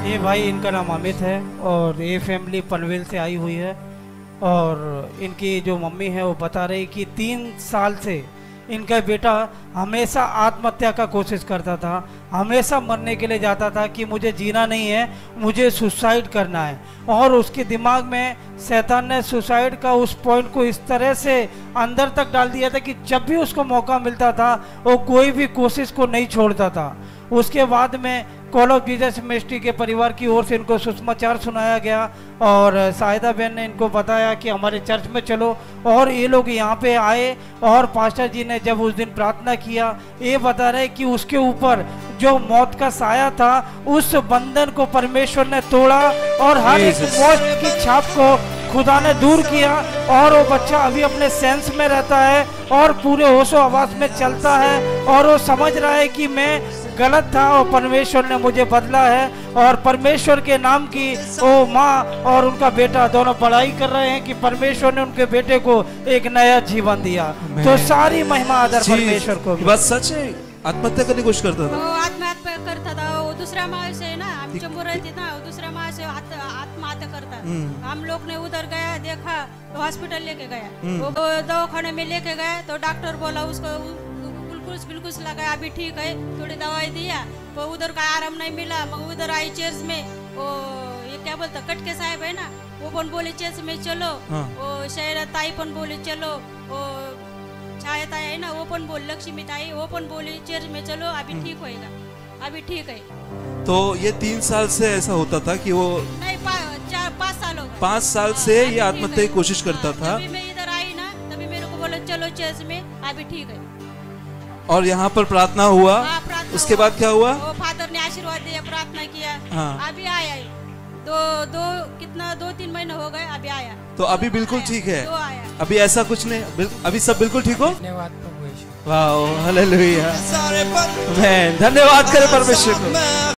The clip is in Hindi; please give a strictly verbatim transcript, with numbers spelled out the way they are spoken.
ये भाई इनका नाम अमित है और ये फैमिली पनवेल से आई हुई है। और इनकी जो मम्मी है वो बता रही कि तीन साल से इनका बेटा हमेशा आत्महत्या का कोशिश करता था, हमेशा मरने के लिए जाता था कि मुझे जीना नहीं है, मुझे सुसाइड करना है। और उसके दिमाग में शैतान ने सुसाइड का उस पॉइंट को इस तरह से अंदर तक डाल दिया था कि जब भी उसको मौका मिलता था वो कोई भी कोशिश को नहीं छोड़ता था। उसके बाद में कॉल ऑफ जीसस मिनिस्ट्री के परिवार की ओर से इनको सुसमाचार सुनाया गया और साहिदा बहन ने इनको बताया कि हमारे चर्च में चलो, और ये लोग यहाँ पे आए और पास्टर जी ने जब उस दिन प्रार्थना किया, ये बता रहे कि उसके ऊपर जो मौत का साया था उस बंधन को परमेश्वर ने तोड़ा और हर एक मौत की छाप को खुदा ने दूर किया और वो बच्चा अभी अपने सेंस में रहता है और पूरे होशो आवाज में चलता है और वो समझ रहा है कि मैं गलत था और परमेश्वर ने मुझे बदला है। और परमेश्वर के नाम की वो माँ और उनका बेटा दोनों बड़ाई कर रहे हैं कि परमेश्वर ने उनके बेटे को एक नया जीवन दिया। तो सारी महिमा आदर परमेश्वर को। बात सच है, आत्महत्या करने की कोशिश करता था। आत्महत्या करता था वो दूसरा माँ से ना, हम चंबू रहती ना, दूसरा माँ से आत्महत्या करता। हम लोग ने उधर गया, देखा तो हॉस्पिटल लेके गया, वो दवाखाने में लेके गए तो डॉक्टर बोला उसको ग्लूकोज ग्लूकोज लगाया, अभी ठीक है, थोड़ी दवाई दिया तो उधर का आराम नहीं मिला। मगर उधर आई चर्च में, वो ये क्या बोलता कटके साहब है ना, वो पन बोली चर्च में चलो। हाँ। वो शहर ताई पन बोली चलो, वो छाया ताई है ना वो पन बोली, लक्ष्मी ताई वो पन बोली चर्च में चलो, अभी ठीक होएगा, अभी ठीक है। तो ये तीन साल से ऐसा होता था कि वो नहीं पा, चार पाँच साल हो गए, पाँच साल से ये आत्महत्या की कोशिश करता था। तभी मैं इधर आई ना, तभी मेरे को बोले चलो चर्च में, अभी ठीक है। और यहाँ पर प्रार्थना हुआ। हाँ, प्रार्थना उसके हुआ। बाद क्या हुआ? वो फादर ने आशीर्वाद दिया, प्रार्थना किया। हाँ। अभी आया दो दो कितना दो तीन महीने हो गए, अभी आया। तो अभी बिल्कुल ठीक है, तो आया। अभी ऐसा कुछ नहीं, अभी सब बिल्कुल ठीक हो। धन्यवाद प्रभु यीशु। वाह, हालेलुया, धन्यवाद करें परमेश्वर को।